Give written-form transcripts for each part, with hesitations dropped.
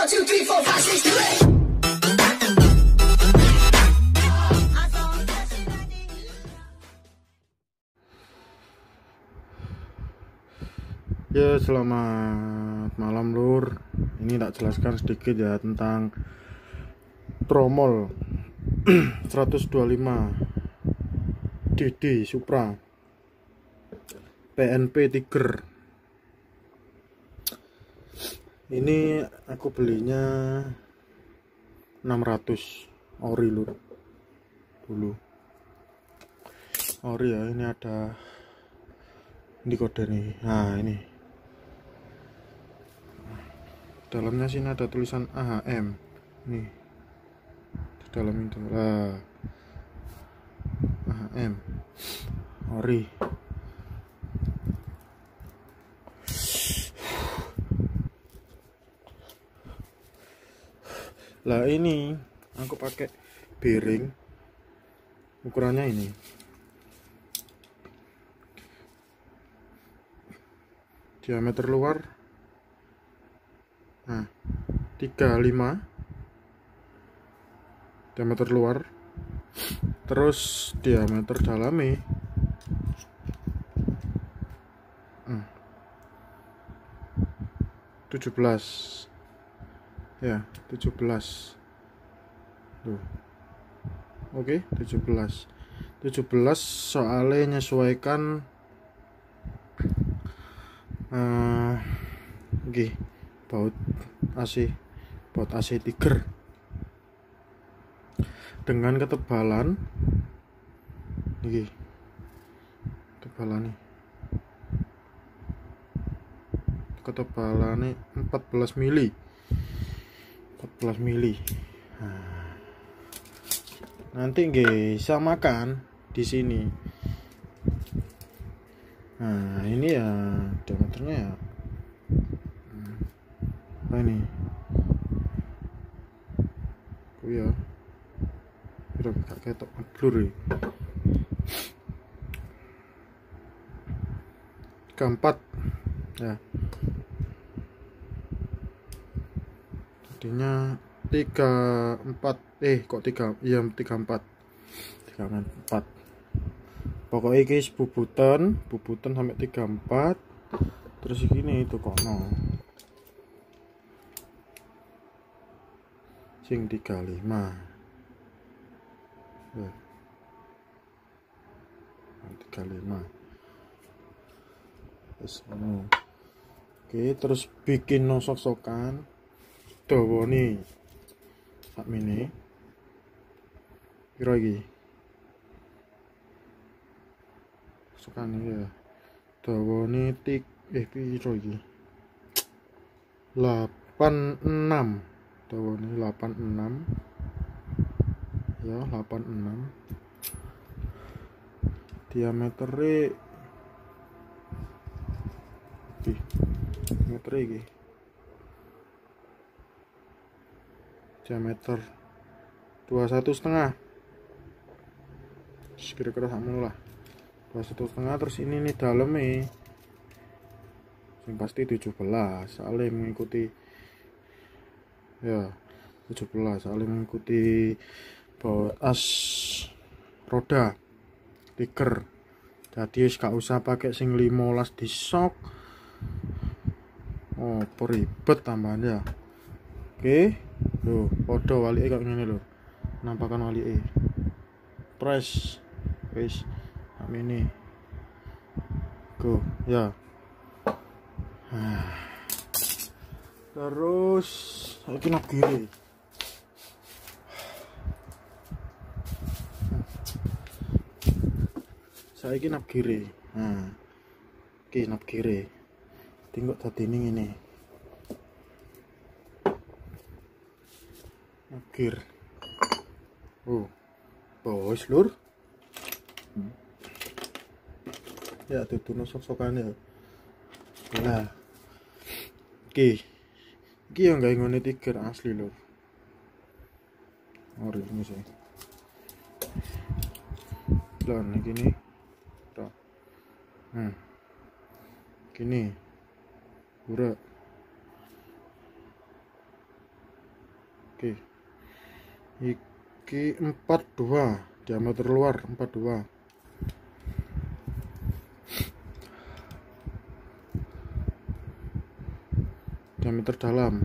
1, 2, 3, 4, 5, 6, 7, 8. Ya, selamat malam lur. Ini tak jelaskan sedikit ya tentang tromol 125 DD Supra PNP Tiger. Ini aku belinya 600 ori lur. Dulu ori ya, ini ada di kode nih. Nah, ini dalamnya sini ada tulisan AHM nih di dalam itu lah, AHM ori. Lah ini aku pakai bearing ukurannya ini diameter luar 35 diameter luar, terus diameter dalamnya 17 ya, 17 tuh. Oke, 17 soalnya menyesuaikan baut AC Tiger dengan ketebalan ini, ketebalannya 14 mili. Nanti bisa makan di sini. Nah, ini ya diameternya ya apa ini? Oh ya, udah gak ketok blur ya. 34 ya. Jadinya 34 kok 3 iya 34 pokoknya ini bubutan sampai 34, terus gini itu kok no sing 35 ya. 35 terus oke, terus bikin nosok-sokan dawa nih sak mini kira lagi sokan ya dawa nih piro iki 86 dawa nih 86 ya, 86 diameternya diameter 21,5 kira-kira sama lah 21,5. terus ini nih dalamnya yang pasti 17 soalnya mengikuti ya 17 soalnya mengikuti baut as roda Tiger. Jadi gak usah pakai sing 15 di sok. Oh, peribet tambahannya. Oke, loh, podo wali kayak gini loh, nampakan wali press, wis, ini, go, ya. Terus, lagi nak kiri. Saya ini nap kiri. Oke, nap kiri. Tinggal tadi ini. Kir. Bos lur. Ya tuh nosok-sokannya. Nah. Iki yang gak ngene Tiger asli lur. Ori ini sih. Lah gini. Tuh. Gini. Udah. Oke. Iki 42, diameter luar 42. Diameter dalam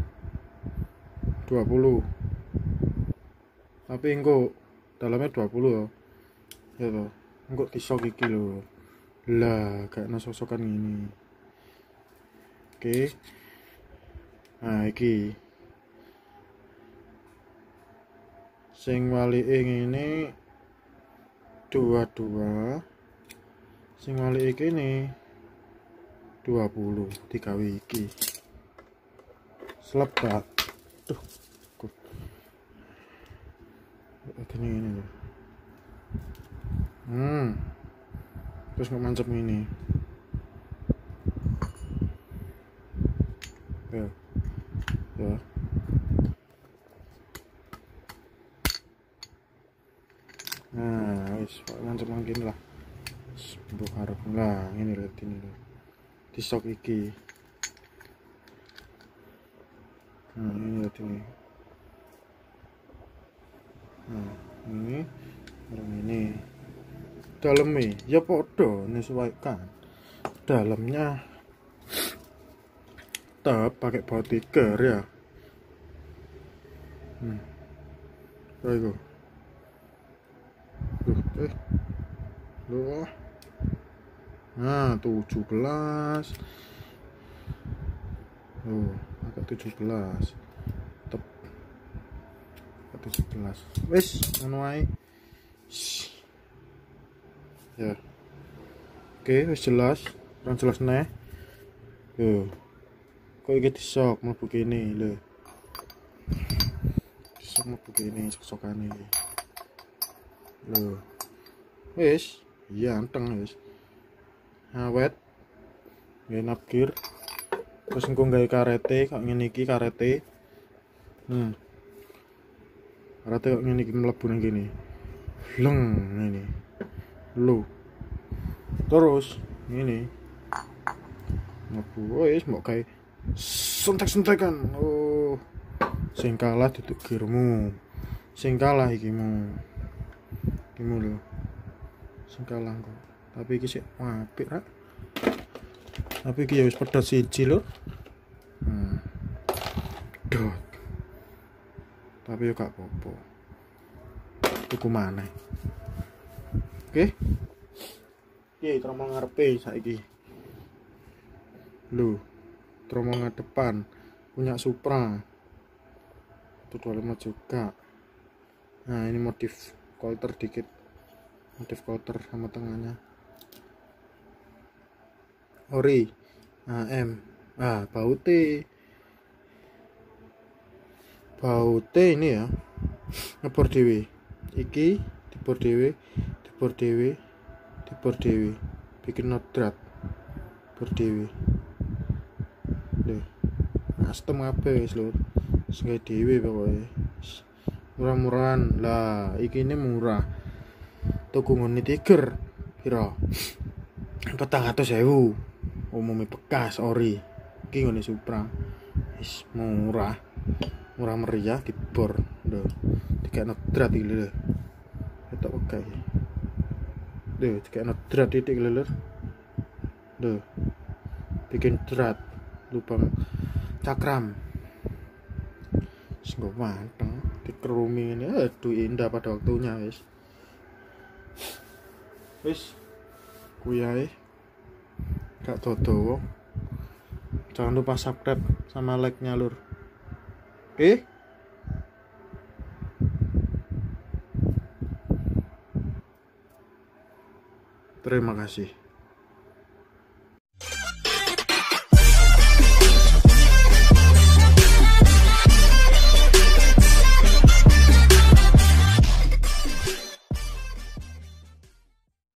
20. Tapi engko dalamnya 20 ya. Ya toh. Engko tisok iki lho. Lah, kayak sosokan gini. Oke. Nah, iki sing walike ngene 22, sing walike kene 20 digawe iki. Selebat. Tuh. Ini loh. Terus nggak mancap ini. Ya. Ya. Nah, wis mancap mungkin lah. Untuk harap lah, ini lihat ini loh. Di stok iki. Nah, ini lihat ini. Nah, ini orang ini dalamnya ya podo menyesuaikan. Dalamnya tetap pakai baut tiker ya. Ayo. Loh. Nah, 17. Oh, agak 17. Tetap 17. Wis, ngono ae. Ya. Oke, wis jelas. Kurang jelas neh. Yo. Kok iki disok mlebu kene lho. Disok mlebu kene sok-sokane iki. Lho. Wis, iya anteng wis. Awet. Ngenap gear. Terus engko gawe karete, kok ngene iki karete. Karete kok ngene iki mlebu nang kene. Leng ngene. Lho. Terus ngene. Mlebu wis mbok gawe sentek-sentekan. Oh. Sing kalah duduk gearmu. Sing kalah ikimu. Ikimu lho. Sing kalah kok. Tapi iki sik apik ra. Tapi iki ya wis pedhot siji lho. Dot. Tapi yo gak apa-apa. Tuku maneh. Oke. Piye tromol ngarepe saiki? Lho, tromol depan punya Supra. Itu 25 juga. Nah, ini modif coulter dikit. Modif coulter sama tengahnya. Ori AM. Baute ini ya. Ngebor dhewe. Iki dibor dhewe, dibor dhewe, dibor dhewe. Bikin nodrat. Bor dhewe. Lho. Custom kabeh wis lho. Wis gawe dhewe pokoke. Murah-murahan. Lah, iki ini murah. Tuku ngene Tiger piro? 400.000. Umumnya bekas ori. Iki ngene Supra. Wis murah. Murah meriah dibor. Lho. Dikekno drat iki lho. Ketok wegah iki. Lho, dikekno drat titik lho. Lho. Bikin drat lubang cakram. Wis nggo manteng dikerumi ini. Aduh indah pada waktunya wis. Wis kuwi ae. Gak dodo. Jangan lupa subscribe sama like-nya lur. Oke? Terima kasih.